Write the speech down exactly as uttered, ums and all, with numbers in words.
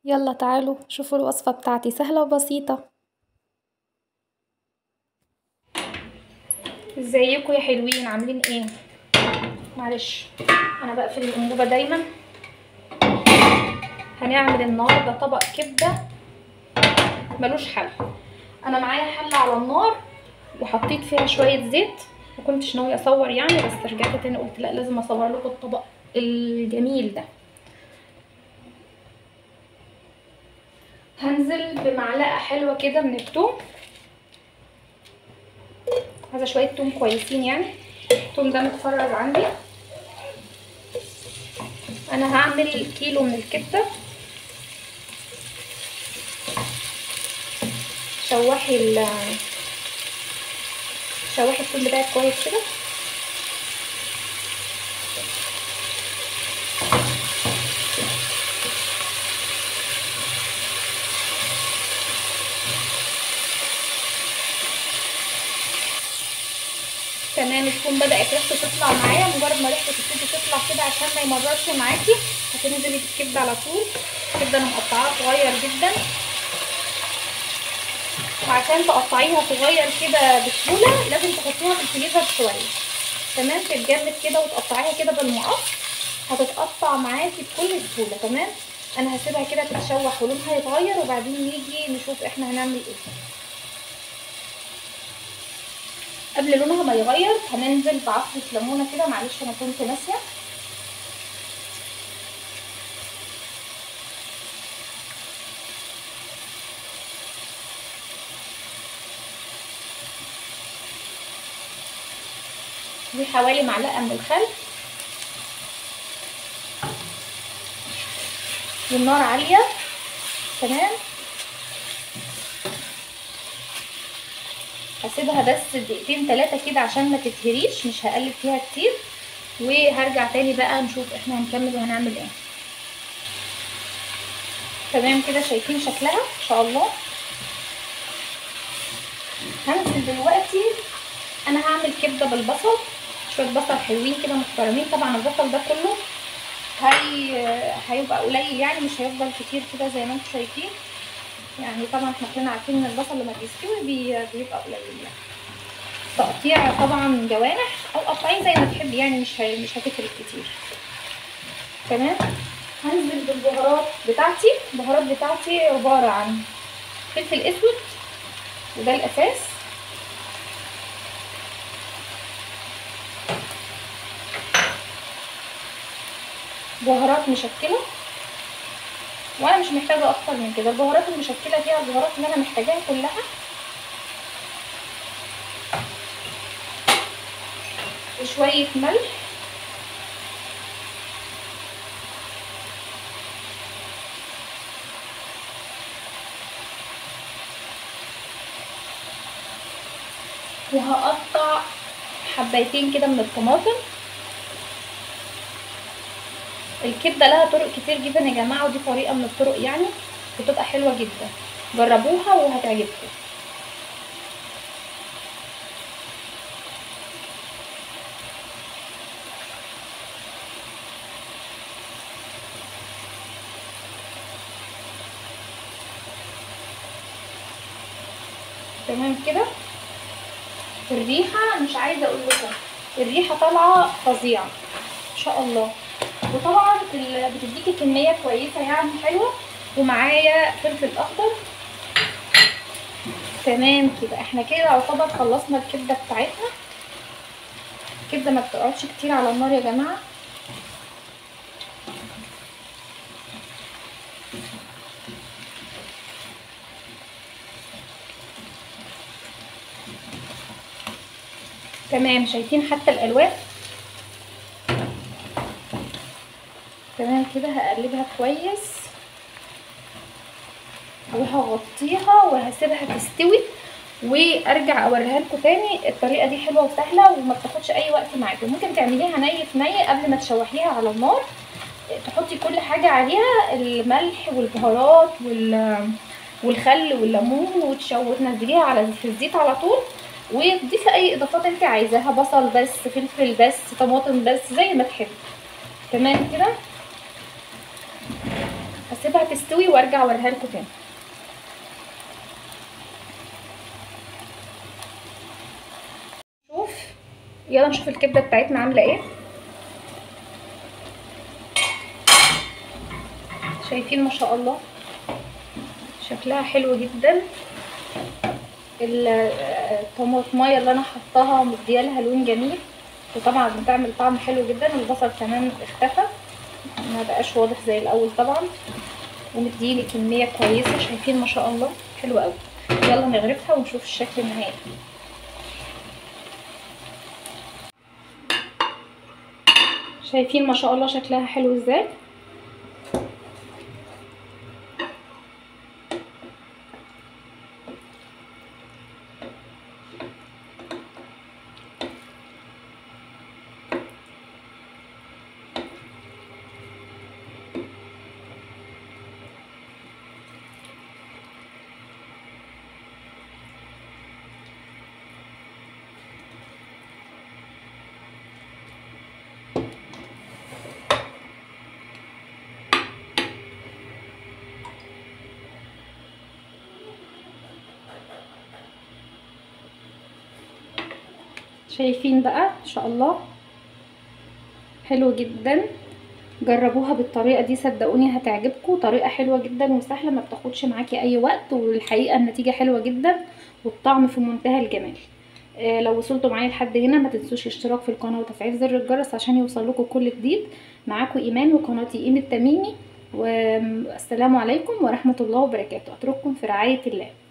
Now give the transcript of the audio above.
يلا تعالوا شوفوا الوصفة بتاعتي سهلة وبسيطة. ازيكم يا حلوين، عاملين ايه؟ معلش انا بقفل الانبوبة دايما. هنعمل النهارده طبق كبدة ملوش حل. انا معايا حلة على النار وحطيت فيها شوية زيت، ما كنتش ناوية اصور يعني، بس رجعت تاني قلت لا لازم اصور لكم الطبق الجميل ده. هنزل بمعلقة حلوة كده من الثوم، عايزة شوية توم كويسين يعني. الثوم ده متفرز عندي. انا هعمل كيلو من الكبده. شوحي ال شوحي الثوم بتاعك كويس كده. تمام، الثوم بدات ريحته تطلع معايا. مجرد ما ريحته تبتدي تطلع كده عشان ما يمررش معاكي هتنزلي بالكبده على طول. الكبده انا مقطعاها صغير جدا، وعشان تقطعيها صغير كده بسهوله لازم تحطيها في الفريزر شويه. تمام، تتجمد كده وتقطعيها كده بالمقص هتتقطع معاكي بكل سهوله. تمام، انا هسيبها كده تتشوح ولونها يتغير وبعدين نيجي نشوف احنا هنعمل ايه. قبل لونها ما يغير هننزل بعصرة ليمونه كده، معلش انا كنت ناسيه. وحوالي معلقه من الخل، والنار عاليه. تمام، هسيبها بس دقيقتين ثلاثه كده عشان ما تتهريش، مش هقلب فيها كتير، وهرجع تاني بقى نشوف احنا هنكمل وهنعمل ايه. تمام كده، شايفين شكلها ان شاء الله. هنزل دلوقتي، انا هعمل كبده بالبصل، شويه بصل حلوين كده محترمين. طبعا البصل ده كله هي هيبقى قليل يعني، مش هيفضل كتير كده زي ما انتم شايفين يعني. طبعا احنا كلنا عارفين ان البصل لما بيستوي بي... بيبقى قليل يعني. تقطيع طبعا جوانح او قطعين زي ما تحبي يعني، مش هي... مش هتفرق كتير. تمام، هنزل بالبهارات بتاعتي. البهارات بتاعتي عباره عن فلفل اسود وده الاساس، بهارات مشكله، وانا مش محتاجه اكتر من كده. البهارات المشكله فيها البهارات اللي انا محتاجاها كلها. وشويه ملح، وهقطع حبايتين كده من الطماطم. الكبده لها طرق كتير جدا يا جماعه، ودي طريقه من الطرق يعني بتبقى حلوه جدا، جربوها وهتعجبكم. تمام كده، الريحه مش عايزه اقول لكم، الريحه طالعه فظيعه ان شاء الله. وطبعا بتديكي كميه كويسه يعني حلوه. ومعايا فلفل اخضر. تمام كده، احنا كده يعتبر خلصنا الكبده بتاعتنا. الكبده ما بتقعدش كتير على النار يا جماعه. تمام، شايفين حتى الالوان. تمام كده، هقلبها كويس وهغطيها وهسيبها تستوي وارجع اوريها لكم تاني. الطريقه دي حلوه وسهله وما بتاخدش اي وقت معاكي. ممكن تعمليها ني في ني قبل ما تشوحيها على النار، تحطي كل حاجه عليها، الملح والبهارات والخل والليمون، وتنزليها على في الزيت على طول، وتضيفي اي اضافات انت عايزاها، بصل بس، فلفل بس، طماطم بس، زي ما تحبي. تمام كده، واسيبها تستوي وارجع اوريها لكم تاني. شوف يلا نشوف الكبده بتاعتنا عامله ايه. شايفين ما شاء الله شكلها حلو جدا. الطماطمايه اللي انا حطاها مديالها لون جميل، وطبعا بتعمل طعم حلو جدا. البصل كمان اختفى ما بقاش واضح زي الاول طبعا، ومديلي كميه كويسه. شايفين ما شاء الله حلو قوي. يلا نغرفها ونشوف الشكل النهائي. شايفين ما شاء الله شكلها حلو ازاي. شايفين بقى ان شاء الله حلو جدا. جربوها بالطريقه دي صدقوني هتعجبكم. طريقه حلوه جدا وسهله ما بتاخدش معاكي اي وقت، والحقيقه النتيجه حلوه جدا والطعم في منتهى الجمال. آه لو وصلتوا معايا لحد هنا ما تنسوش الاشتراك في القناه وتفعيل زر الجرس عشان يوصل لكم كل جديد. معاكم ايمان وقناتي ايمان التميمي، والسلام عليكم ورحمه الله وبركاته. اترككم في رعايه الله.